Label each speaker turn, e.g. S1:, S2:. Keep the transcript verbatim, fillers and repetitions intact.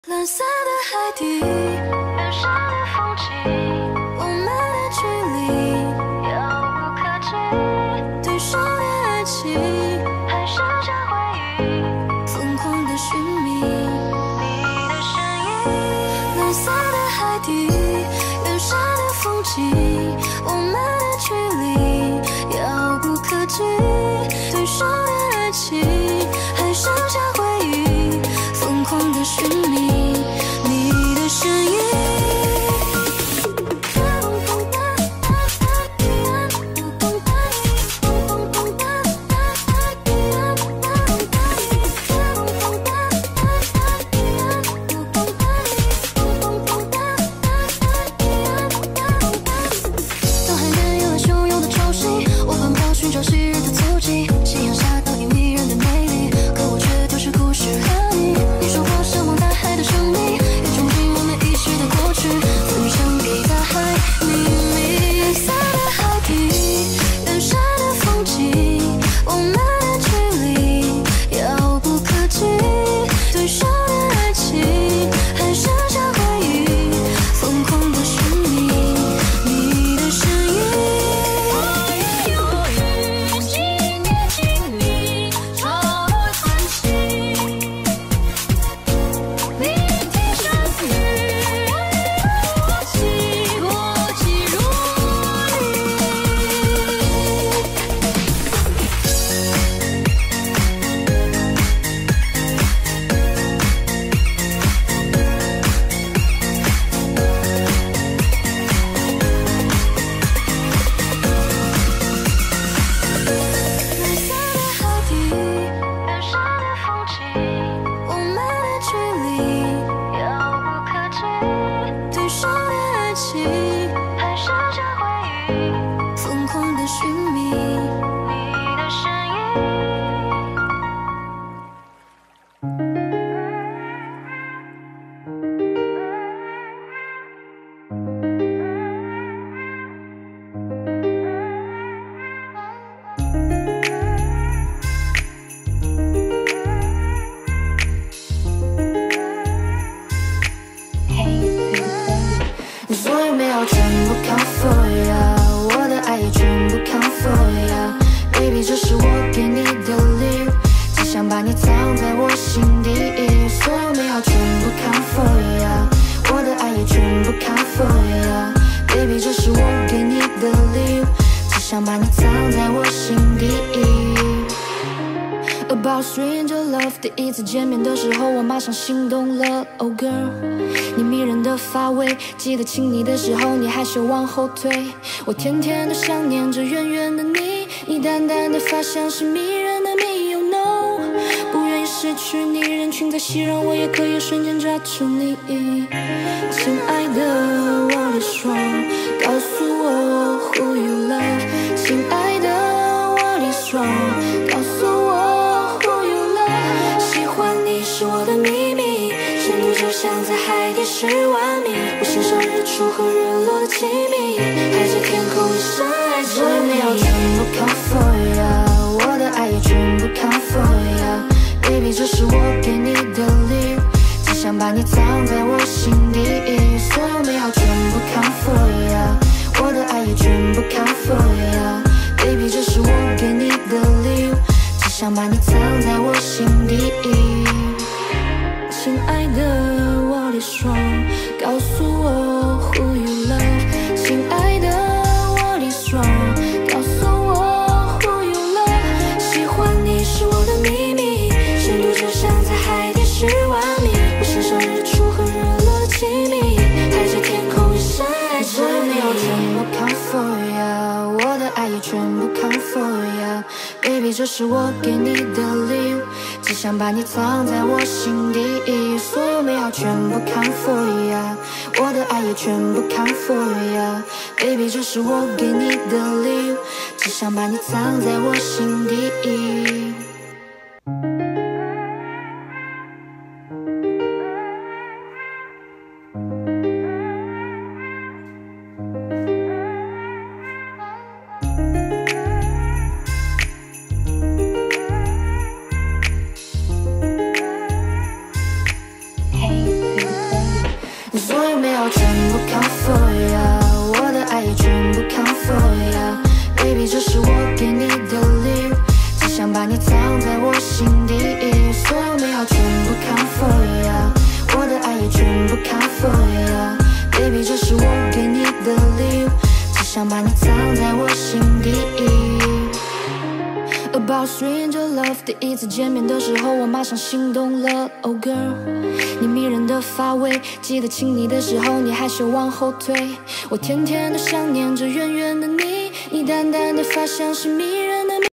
S1: 蓝色的海底，远山的风景，我们的距离遥不可及。对手的爱情，还剩下回忆，疯狂的寻觅你的身影。蓝色的海底，远山的风景，我们的距离遥不可及。对手的爱情，还剩下回忆，疯狂的寻觅。 声音。当海边有了汹涌的潮汐，我奔跑寻找昔日的足迹。夕阳下倒映迷人的美丽，可我却都是故事和你。你说过向往大海的生命。 过去，分享给大海秘密。蓝色的海底，远山的风景，我们的距离遥不可及。对手的爱情，还剩下回忆，疯狂的寻觅你的身影。我愿用雨季年经历，潮落叹息，聆听山雨。
S2: 第一次见面的时候，我马上心动了。Oh girl， 你迷人的发尾，记得亲你的时候，你害羞往后退。我天天都想念着远远的你，你淡淡的发香是迷人的谜。You know， 不愿意失去你，人群再熙攘，我也可以瞬间抓住你。亲爱的，我的双，告诉我 who you love。亲爱的，我的双，告诉我。 是我的秘密，深度就像在海底十万米。我欣赏日出和日落的奇秘，海着天空一生爱着你。我全部 count for ya， 我的爱也全部 count for ya。Baby， 这是我给你的礼物，只想把你藏在我心底。所有美好全部 count for ya， 我的爱也全部 count for ya。Baby， 这是我给你的礼物，只想把你藏在我心底。 亲爱的，我的双，告诉我 who you love。亲爱的，我的双，告诉我 who you love。喜欢你是我的秘密，深度就像在海底十万米。我欣赏日出和日落的奇秘，海着天空一生爱着你。我全部 count for ya， 我的爱也全部 count for ya。Baby， 这是我给你的礼物。 只想把你藏在我心底，所有美好全部 count for ya， 我的爱也全部 count for ya。Baby， 这是我给你的礼物，只想把你藏在我心底。Hey. 所有美好全部 count for ya， 我的爱也全部 count for ya。Baby， 这是我给你的礼物，只想把你藏在我心底。所有美好全部 count for ya， 我的爱也全部 count for ya。Baby， 这是我给你的礼物，只想把你藏在我心底。About stranger love， 第一次见面的时候，我马上心动了。Oh girl， 你迷人的发尾，记得亲你的时候，你害羞往后退。我天天都想念着远远的你，你淡淡的发香是迷人。